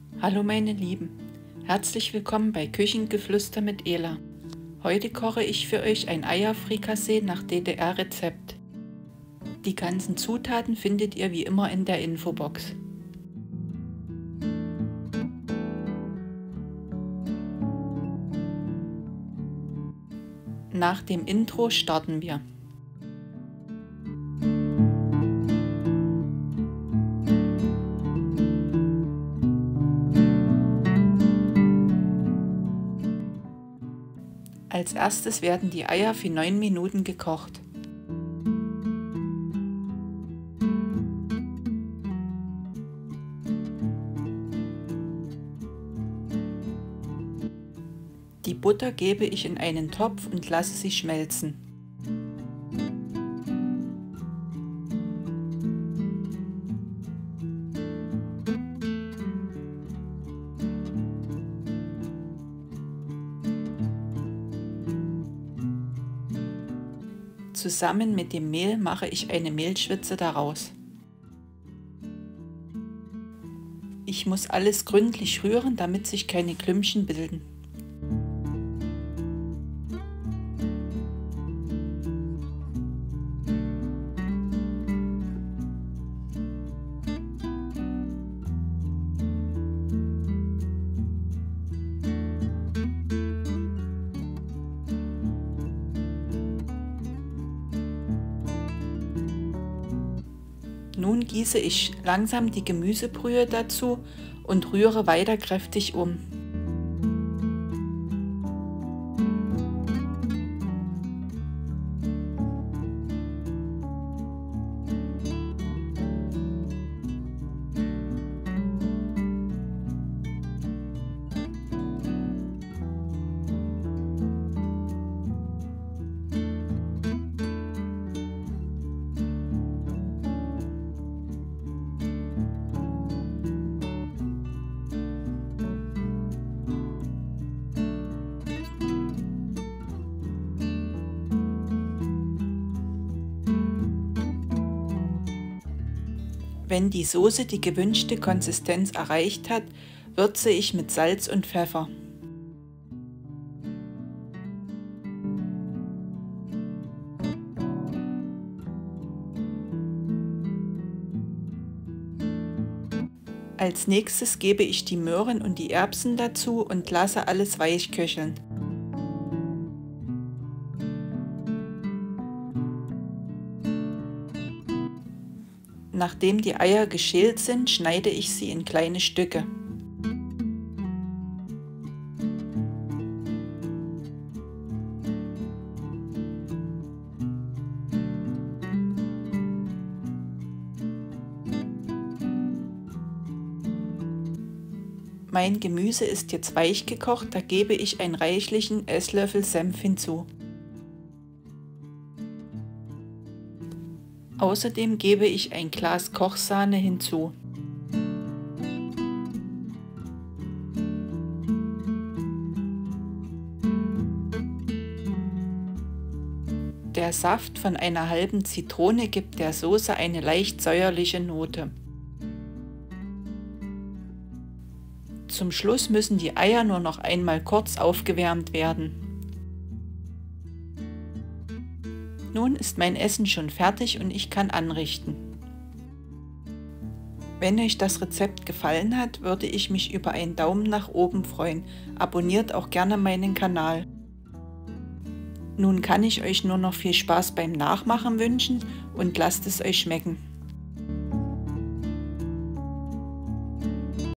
Hallo meine Lieben, herzlich willkommen bei Küchengeflüster mit Ela. Heute koche ich für euch ein Eierfrikassee nach DDR-Rezept. Die ganzen Zutaten findet ihr wie immer in der Infobox. Nach dem Intro starten wir. Als erstes werden die Eier für 9 Minuten gekocht. Die Butter gebe ich in einen Topf und lasse sie schmelzen. Zusammen mit dem Mehl mache ich eine Mehlschwitze daraus. Ich muss alles gründlich rühren, damit sich keine Klümpchen bilden. Nun gieße ich langsam die Gemüsebrühe dazu und rühre weiter kräftig um. Wenn die Soße die gewünschte Konsistenz erreicht hat, würze ich mit Salz und Pfeffer. Als nächstes gebe ich die Möhren und die Erbsen dazu und lasse alles weich köcheln. Nachdem die Eier geschält sind, schneide ich sie in kleine Stücke. Mein Gemüse ist jetzt weich gekocht, da gebe ich einen reichlichen Esslöffel Senf hinzu. Außerdem gebe ich ein Glas Kochsahne hinzu. Der Saft von einer halben Zitrone gibt der Soße eine leicht säuerliche Note. Zum Schluss müssen die Eier nur noch einmal kurz aufgewärmt werden. Nun ist mein Essen schon fertig und ich kann anrichten. Wenn euch das Rezept gefallen hat, würde ich mich über einen Daumen nach oben freuen. Abonniert auch gerne meinen Kanal. Nun kann ich euch nur noch viel Spaß beim Nachmachen wünschen und lasst es euch schmecken.